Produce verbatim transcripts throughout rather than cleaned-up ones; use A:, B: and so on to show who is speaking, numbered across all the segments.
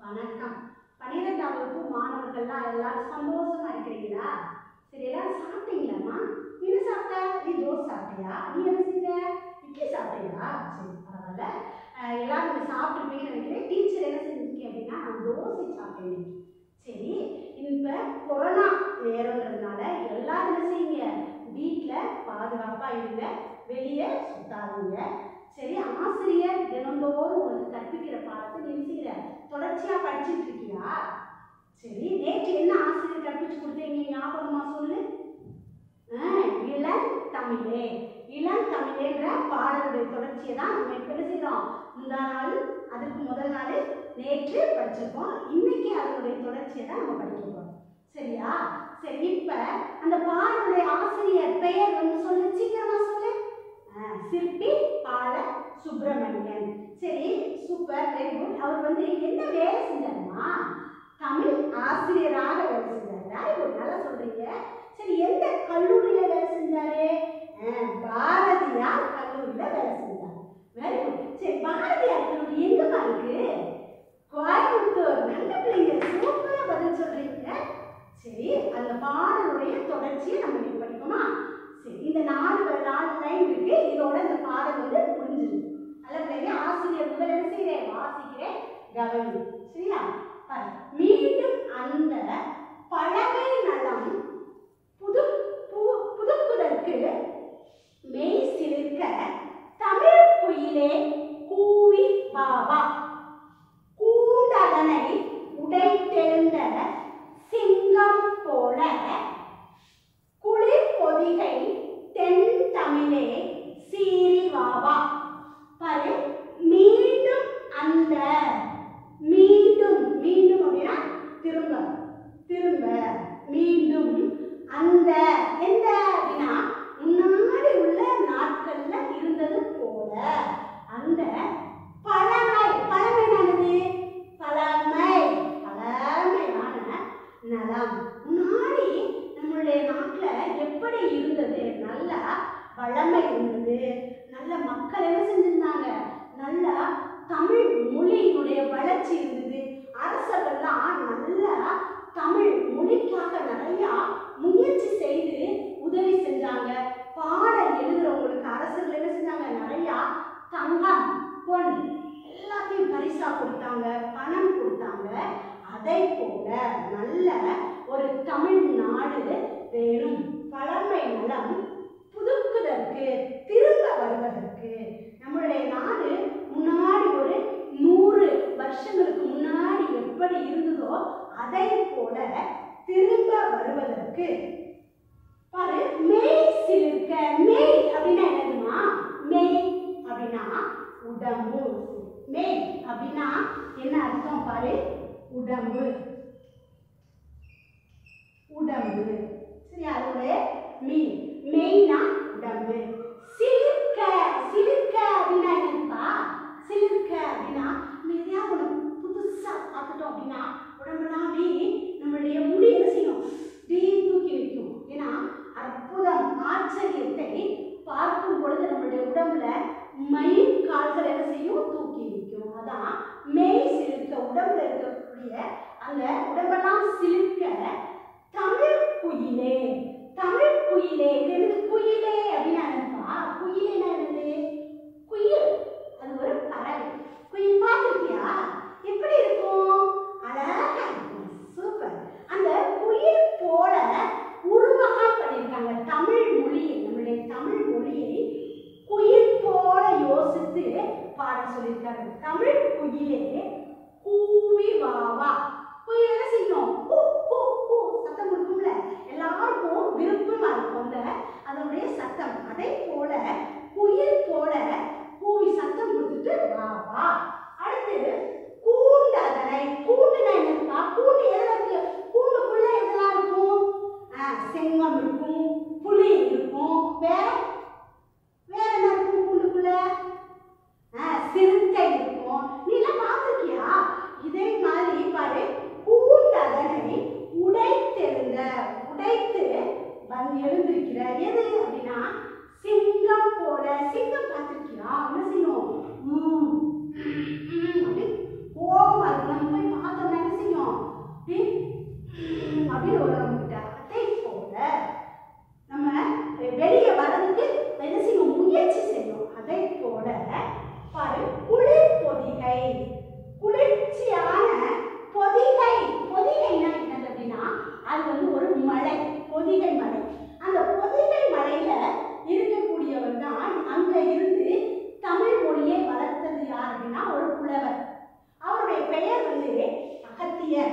A: வணக்கம். பன்னிரெண்டாம் வகுப்பு மாணவர்கள்லாம் எல்லாரும் சந்தோஷமா இருக்கிறீங்களா? சரி, எல்லாரும் சாப்பிட்டீங்களாம்மா? என்ன சாப்பிட்டா? நீ தோசை சாப்பிட்டியா? நீ என்ன செஞ்ச? இட்லி சாப்பிட்டியா? சரி, பரவாயில்ல. எல்லாரும் நீங்க சாப்பிட்டுருப்பீங்கன்னு நினைக்கிறேன். டீச்சர் என்ன செஞ்சிருக்கீங்க அப்படின்னா, நான் தோசை சாப்பிட்டேன். சரி, இப்போ கொரோனா நேரங்கிறதுனால எல்லாரும் என்ன செய்யுங்க, வீட்டில் பாதுகாப்பாக இருங்க, வெளியே சுத்தாதீங்க. சரி, ஆசிரியர் தினந்தோறும் உனக்கு கற்பிக்கிற பாடத்தை நீ செய்கிற தொடர்ச்சியாக படிச்சுட்டு இருக்கியா? சரி, நேற்று என்ன ஆசிரியர் கற்பிச்சு கொடுத்தீங்க ஞாபகமா சொல்லு. இளம் தமிழே இளம் தமிழேன்ற பாடலுடைய தொடர்ச்சியை தான் நம்ம இப்போ என்ன செய்யறோம், முந்தா நாள் அதுக்கு முதல் நாள் நேற்று படிச்சிருக்கோம். இன்னைக்கு அதனுடைய தொடர்ச்சியை தான் நம்ம படிக்க போறோம். சரியா? சரி, இப்ப அந்த பாடலுடைய ஆசிரியர் பெயர் வந்து சொல்லு, சீக்கிரமா சொல்லு. சிற்பி பால சுப்பிரமணியன். சரி, சூப்பர், வெரி குட். அவர் வந்து என்ன வேலை செஞ்சாருமா? தமிழ் ஆசிரியராக வேலை செஞ்சாரு. வெரி குட், நல்லா சொல்றீங்க. சரி, எந்த கல்லூரியில வேலை செஞ்சாரு? பாரதியார் கல்லூரியில வேலை செஞ்சாரு. Very good. சரி, பாரதியார் கல்லூரி எங்கம்மா இருக்கு? கோயம்புத்தூர். நல்ல பிள்ளைங்க, சூப்பரா பதில் சொல்றீங்க. சரி, அந்த பாடலுடைய தொடர்ச்சியை நம்ம இன்னைக்கு படிப்போமா? சரி, இந்த நாலு நாலு லைன் இருக்கு. இதோட இந்த பாடல் வந்து முடிஞ்சிடும். நல்ல பிள்ளைங்க, ஆசிரியர் முதல் என்ன செய்கிறேன், வாசிக்கிறேன், கவனி. சரியா? மீண்டும் அந்த பழமை நலம் புது புதுப்புதற்கு மெய் சிலிர்க்க தமிழ் குயிலே கூவி பாபா கூண்டதனை உடைத்தெழுந்த சிங்கம் போல குளிர் பொதிகை தென் தமிழே சீரி வாவா. பாரு, மீண்டும் அந்த மீண்டும் மீண்டும் அப்படின்னா திரும்ப திரும்ப மீண்டும் அந்த எந்த அப்படின்னா முன்னாடி உள்ள நாட்கள்ல இருந்தது போல அந்த பழமை பழமையானது பழமை பழமையான நலம். முன்னாடி நம்மளுடைய நாட்டுல எப்படி இருந்தது, நல்ல வளமை இருந்தது, நல்ல மக்கள் என்ன செஞ்சிருந்தாங்க, நல்ல தமிழ் மொழியினுடைய வளர்ச்சி இருந்தது. அரசர்கள்லாம் நல்ல தமிழ் மொழிக்காக நிறைய முயற்சி செய்து உதவி செஞ்சாங்க. பாடம் எழுதுறவங்களுக்கு அரசர்கள் என்ன செஞ்சாங்க, நிறைய தங்கம் பொன் எல்லாத்தையும் பரிசா கொடுத்தாங்க, பணம் கொடுத்தாங்க. அதை போல நல்ல ஒரு தமிழ்நாடு வேணும், பழமை நலம் புதுக்குதற்கு திரும்ப வருவதற்கு. நம்மளுடைய நாடு முன்னாடி ஒரு நூறு வருஷங்களுக்கு முன்னாடி எப்படி இருந்ததோ அதை போல திரும்ப வருவதற்கு. பாரு, மெய் சிலிர்க்க. மெய் அப்படின்னா என்னதுமா? மெய் அப்படின்னா உடம்பு. மெய் அப்படின்னா என்ன அர்த்தம் பாரு? உடம்பு உடம்பு. சரி, அதோட மீன் மெய்னா உடம்பு. சிலிர்க்க சிலிர்க்க அப்படின்னா என்னப்பா? சிலிர்க்க அப்படின்னா நிறையா ஒன்று புதுசா பார்த்துட்டோம் அப்படின்னா உடம்புலாம் அப்படி நம்மளுடைய முடி என்ன செய்யும், டீ தூக்கி வைக்கும். ஏன்னா அற்புதம் ஆச்சரியத்தை பார்க்கும் பொழுது நம்மளுடைய உடம்புல மயில் கால்கள் என்ன செய்யும், தூக்கி வைக்கும். அதான் மெய் சிலிர்க்க. உடம்புல இருக்கக்கூடிய அந்த உடம்பெல்லாம் சிலிர்க்க தமிழ் குயிலே. தமிழ் குயிலே என்னது? குயிலே அப்படின்னா என்னப்பா? குயிலேனா என்னது? குயில் அது ஒரு பறவை. குயில் பார்த்துருக்கியா? எப்படி இருக்கும்? அழகா இருக்கும். சூப்பர். அந்த குயில் போல உருவகம் பண்ணியிருக்காங்க தமிழ் மொழியை. நம்மளுடைய தமிழ் மொழியை குயில் போல யோசித்து பாட சொல்லியிருக்காங்க. தமிழ் குயிலே கூவி வாவா. குயில் என்ன செய்யும்? சத்தம் கொடுக்கும்ல, எல்லாருக்கும் விருப்பமா இருக்கும் அந்த அதனுடைய சத்தம். அதே போல குயில் போல கூவி சத்தம் கொடுத்துட்டு வா வா. அடுத்து கூண்டதனை. கூண்டுனா என்னப்பா? கூண்டு எதுல இருக்கு? கூண்டுக்குள்ள எதெல்லாம் இருக்கும்? சிங்கம் இருக்கும், புலி இருக்கும், வேற வேற என்ன இருக்கும் கூண்டுக்குள்ள? சிறுத்தை இருக்கும். நீ எல்லாம் பார்த்திருக்கியா? இதே மாதிரி பாரு, கூண்டதனை உடைத்தெழுந்த. உடைத்து வந்து எழுந்திருக்கிற எது அப்படின்னா சிங்கம் போல. சிங்கம் பார்த்திருக்கியா? என்ன செய்யும்? கோபமா இருக்கு. நம்ம போய் பார்த்தோம் அப்படின்னு ஒரு அதை போல நம்ம வெளியே வர்றதுக்கு என்ன செய்யும், முயற்சி செய்யும். அதை போல பாரு, குளிர் பொதிகை, குளிர்ச்சியான பொதிகை. பொதிகைன்னா என்னது அப்படின்னா அது வந்து ஒரு மலை, பொதிகை மலை. அந்த பொதிகை மலையில இருக்கக்கூடியவர் தான் அங்க இருந்து தமிழ் மொழியை வளர்த்தது யார் அப்படின்னா ஒரு புலவர். அவருடைய பெயர் வந்து அகத்தியர்.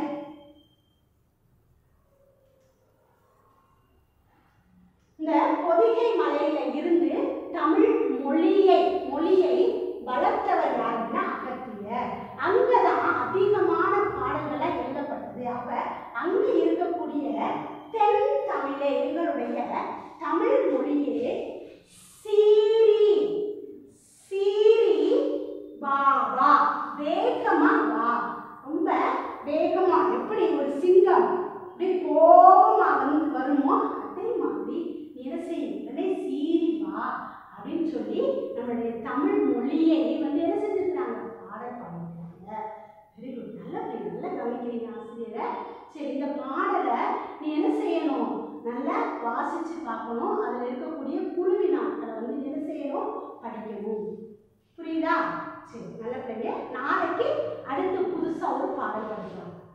A: இந்த பொதிகை மலையில இருந்து தமிழ் மொழியை மொழியை வளர்த்தவர் யாருன்னா அகத்தியர். அங்கதான் அதிகமான பாடல்களை எழுதப்பட்டது. அப்ப அங்க இருக்கக்கூடிய தென் தமிழே எங்களுடைய தமிழ் மொழியே சீரி சீரி வா வா, வேகமா வா, ரொம்ப வேகமா, எப்படி ஒரு சிங்கம் அப்படி கோபமா வந்து வருமோ அதே மாதிரி நிறசை உடனே சீரி வா அப்படின்னு சொல்லி நம்மளுடைய தமிழ் மொழியை வந்து என்ன செஞ்சிருக்காங்க, பாடல் பாடிருக்காங்க. வெரி குட், நல்ல பிள்ளை, நல்லா கவனிக்கிறீங்க ஆசிரியரை. சரி, இந்த பாடலை நீ என்ன செய்யணும், நல்லா வாசிச்சு பார்க்கணும். அதில் இருக்கக்கூடிய குருவி நாட்களை வந்து என்ன செய்யணும், படிக்கணும். புரியுதா? சரி, நல்ல பிள்ளைங்க. நாளைக்கு அடுத்து புதுசாக ஒரு பாடல் படிக்கலாம்.